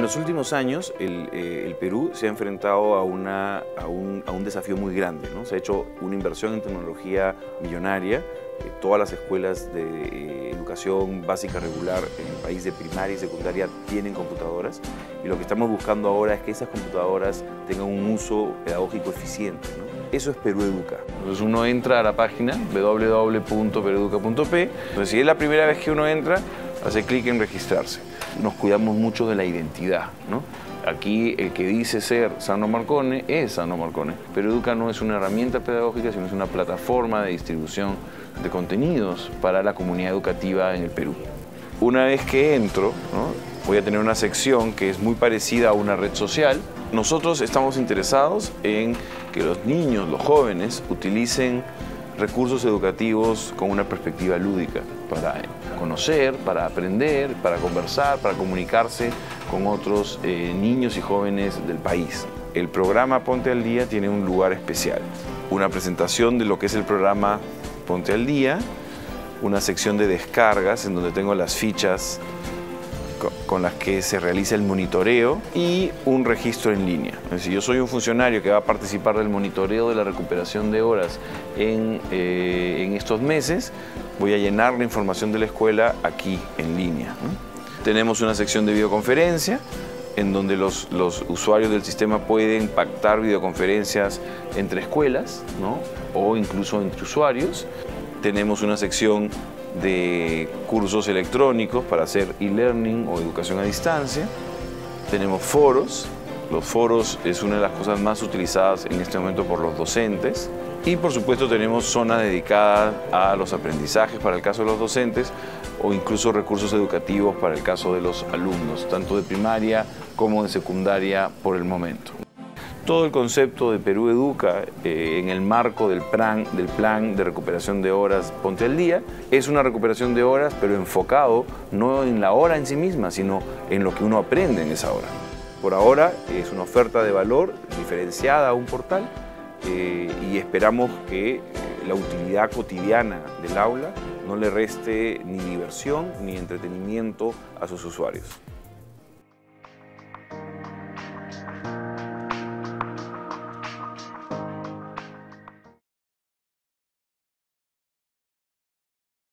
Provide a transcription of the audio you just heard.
los últimos años el Perú se ha enfrentado a un desafío muy grande, ¿no? Se ha hecho una inversión en tecnología millonaria. Todas las escuelas de educación básica regular en el país de primaria y secundaria tienen computadoras, y lo que estamos buscando ahora es que esas computadoras tengan un uso pedagógico eficiente, ¿no? Eso es Perú Educa. Entonces uno entra a la página www.perueduca.p. Entonces, si es la primera vez que uno entra, hace clic en registrarse. Nos cuidamos mucho de la identidad, ¿no? Aquí el que dice ser Sandro Marcone es Sandro Marcone. Perú Educa no es una herramienta pedagógica, sino es una plataforma de distribución de contenidos para la comunidad educativa en el Perú. Una vez que entro, ¿no?, voy a tener una sección que es muy parecida a una red social. Nosotros estamos interesados en que los niños, los jóvenes, utilicen recursos educativos con una perspectiva lúdica, para conocer, para aprender, para conversar, para comunicarse con otros niños y jóvenes del país. El programa Ponte al Día tiene un lugar especial. Una presentación de lo que es el programa Ponte al Día, una sección de descargas en donde tengo las fichas con las que se realiza el monitoreo y un registro en línea. Es decir, yo soy un funcionario que va a participar del monitoreo de la recuperación de horas en estos meses. Voy a llenar la información de la escuela aquí en línea, ¿no? Tenemos una sección de videoconferencia en donde los usuarios del sistema pueden pactar videoconferencias entre escuelas, ¿no?, o incluso entre usuarios. Tenemos una sección de cursos electrónicos para hacer e-learning o educación a distancia. Tenemos foros. Los foros es una de las cosas más utilizadas en este momento por los docentes. Y por supuesto tenemos zonas dedicadas a los aprendizajes para el caso de los docentes, o incluso recursos educativos para el caso de los alumnos, tanto de primaria como de secundaria por el momento. Todo el concepto de Perú Educa en el marco del plan de recuperación de horas Ponte al Día es una recuperación de horas, pero enfocado no en la hora en sí misma, sino en lo que uno aprende en esa hora. Por ahora es una oferta de valor diferenciada a un portal, y esperamos que la utilidad cotidiana del aula no le reste ni diversión ni entretenimiento a sus usuarios.